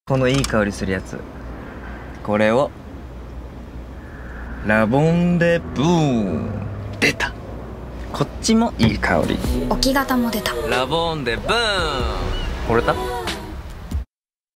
このいい香りするやつ、これをラボンデブーン。出た。こっちもいい香り。 置き型も出た。 ラボンデブーン。惚れた？